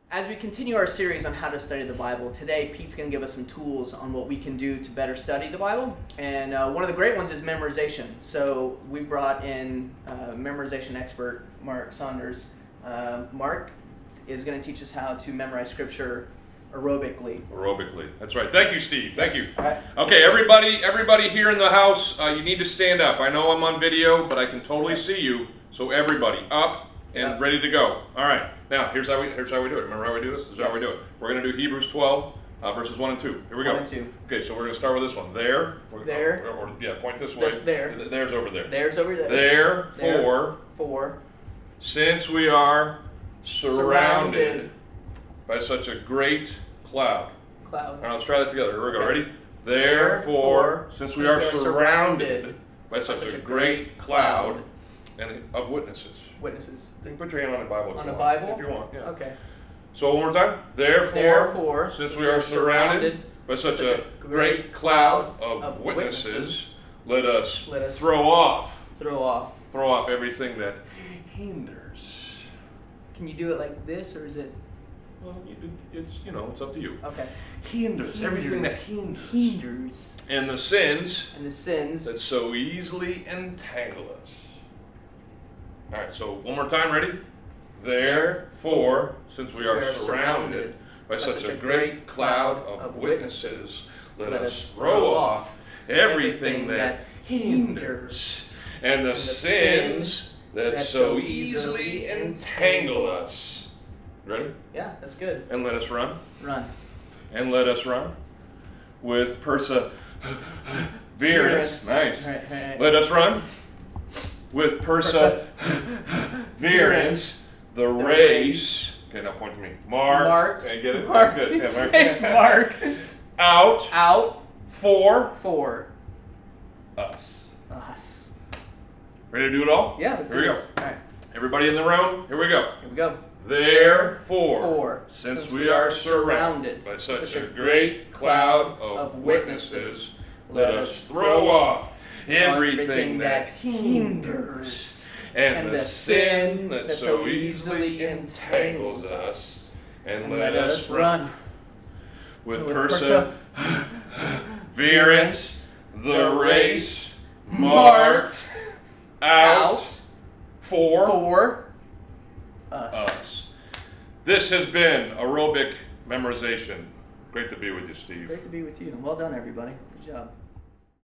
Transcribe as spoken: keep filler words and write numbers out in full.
As we continue our series on how to study the Bible, today Pete's going to give us some tools on what we can do to better study the Bible. And uh, one of the great ones is memorization. So we brought in uh, Memorization Expert, Mark Saunders. Uh, Mark is going to teach us how to memorize Scripture aerobically. Aerobically. That's right. Thank you, Steve. Thank you. Right. Okay, everybody, everybody here in the house, uh, you need to stand up. I know I'm on video, but I can totally see you. So everybody, up and Yep. ready to go. All right. Now, here's how we here's how we do it. Remember how we do this? This is Yes. how we do it. We're going to do Hebrews twelve, uh, verses one and two. Here we go. One and two. Okay, so we're going to start with this one. There. We're, There. Or, or, yeah, point this way. This- there. Th- There's over there. There's over there. Therefore, Four. since we are surrounded, Surrounded. by such a great cloud. Cloud. All right, let's try that together. Here we go. Okay. Ready? Therefore, Therefore, since we are surrounded by such, such a great cloud and of witnesses. Witnesses. You can put your hand on the Bible if On you a want. Bible? If you want, yeah. Okay. So one more time. Therefore, Therefore, since we are surrounded by such a great cloud of, of witnesses, witnesses, let us, let us throw off, Throw off. throw off everything that hinders. Can you do it like this, or is it? Well, you, it's you know, it's up to you. Okay. Hinders, everything that hinders, Hinders. and the sins And the sins. that so easily entangle us. All right, so one more time, ready? Therefore, since we are surrounded by such a great cloud of witnesses, let us throw off everything that hinders and the sins that so easily entangle us. Ready? Yeah, that's good. And let us run. Run. And let us run with perseverance. Nice. Right, right, right. Let us run with perseverance the race. Okay, now point to me. Mark. Marked. Okay, get it? Mark. That's good. Yeah, Mark. Thanks, Mark. Out Out for for us. us. Ready to do it all? Yeah, let's Here do we this. go. All right. Everybody in the room, here we go. Here we go. Therefore, For, since we are surrounded by such a great cloud of witnesses, let us throw off everything that hinders and the sin that so easily entangles us, and let us run with perseverance the race marked out for for us. us. This has been aerobic memorization. Great to be with you, Steve. Great to be with you. Well done, everybody. Good job.